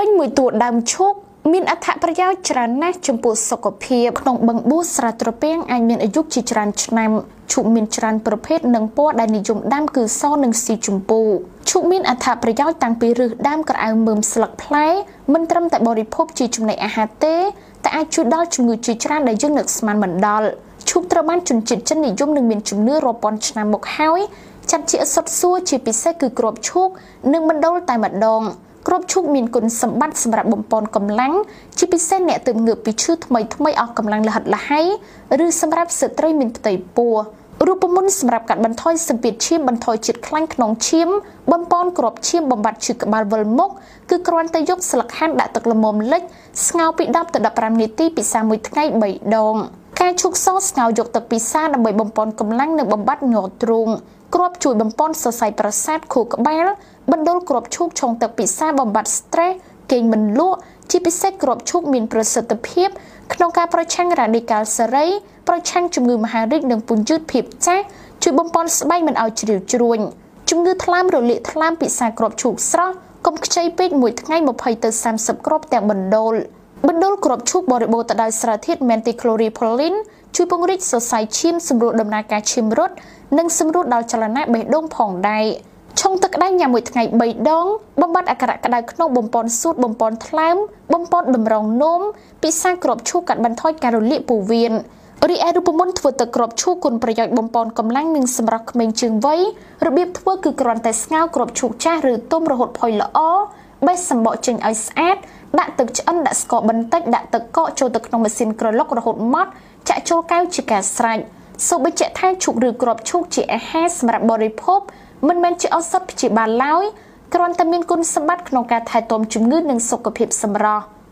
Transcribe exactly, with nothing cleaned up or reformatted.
ពេញមួយតួដើមឈូកមានអត្ថប្រយោជន៍ច្រើនណាស់ចំពោះសុខភាពក្នុងបឹងបួសស្រែត្រពាំងអាចមានអាយុជាច្រើនឆ្នាំឈូកមានច្រើនប្រភេទនិងពណ៌ដែលនិយមដាំគឺសនិងស៊ីជម្ពូឈូកមានអត្ថប្រយោជន៍តាំងពីឫសដើមក្រអៅមើមស្លឹកផ្លែមិនត្រឹមតែបរិភោគជាចំណីអាហារទេតែអាចជួយដល់ជំងឺជាច្រើនដែលយើងនឹកស្មានមិនដល់ឈូកត្រូវបានជនជាតិចិននិយមនិងមានជំនឿរាប់ពាន់ឆ្នាំមកហើយចាត់ជាសុទ្ធសួរជាពិសេសគឺគ្រាប់ឈូកនិងមណ្ឌលតែម្ដងគ្រាប់ឈូកមានគុណសម្បត្តិសម្រាប់បំពន់កម្លាំងជាពិសេសអ្នកទើបងើបពីឈឺថ្មីថ្មីអស់កម្លាំងលហិតលហៃឬសម្រាប់ស្ត្រីមានផ្ទៃពោះរូបមន្តសម្រាប់កាត់បន្ថយសម្ពាធឈាមបន្ថយជាតិខ្លាញ់ក្នុងឈាមបំពន់គ្រាប់ឈាមបំបត្តិឈឺក្បាលវិលមុខគឺគ្រាន់តែយកស្លឹកហាន់ដាក់ទឹកល្មមលិចស្ងោរពីដប់ទៅដប់ប្រាំនាទីពិសាមួយថ្ងៃបីដងការឈូកសស្ងោរយកទឹកពិសាដើម្បីបំពន់កម្លាំងនិងបំបត្តិញ័រទ្រូងគ្រាប់ជួយបំពន់សរសៃប្រសាទខួរក្បាលបណ្ដុលគ្រាប់ឈូកឆុងទឹកពិសាបំបត្តិ stress គេងមិនលក់ជាពិសេសគ្រាប់ឈូកមានប្រសិទ្ធភាពក្នុងការប្រឆាំងរ៉ាឌីកាល់សេរីប្រឆាំងជំងឺមហារីកនិងពន្យឺតភាពចាស់ជួយបំពន់ស្បែកមិនឲ្យជ្រីវជ្រួញជំងឺថ្លើមរលាកថ្លើមពិសាគ្រាប់ឈូកស្រស់កុំខ្ចីពេកមួយថ្ងៃยี่สิบទៅสามสิบគ្រាប់ទាំងបណ្ដុលបណ្ដុលគ្រាប់ឈូកបរិបូរទៅដោយសារធាតុ Mentichloripolline ជួយពង្រីកសរសៃឈាមសម្រួលដំណើរការឈាមរត់និងសម្រួលដល់ចលនាបេះដូងផងដែរឆុងទឹកក្តៅញ៉ាំមួយថ្ងៃបីដងបំបត្តិអាការៈក្តៅក្នុងបំពន់សួតបំពន់ថ្លើមបំពន់តម្រងនោមពិសាគ្រាប់ឈូកកាត់បន្ថយការរលាកពោះវៀនរីឯរូបមន្តធ្វើទឹកគ្រាប់ឈូកគុណប្រយោជន៍បំពន់កម្លាំងនិងសម្រាប់ក្មេងជើងវ័យរបៀបធ្វើគឺគ្រាន់តែស្ងោរគ្រាប់ឈូកចាស់ឬទុំរហូតផុយល្អបេះសម្បកចេញឲ្យស្អាតដាក់ទឹកឆ្អិនដាក់ស្ករបន្តិចដាក់ទឹកកកចូលទៅក្នុងម៉ាស៊ីនក្រឡុករហូតម៉ត់ចាក់ចូលកែវជាការស្រេចសូមបញ្ជាក់ថាឈូកឬគ្រាប់ឈូកជាអាហារសម្រាប់បរិភោគមិនមែនជាឱសថព្យាបាលឡើយគ្រាន់តែមានគុណសម្បត្តិក្នុងការថែទាំជំងឺនិងសុខភាពសម្រស់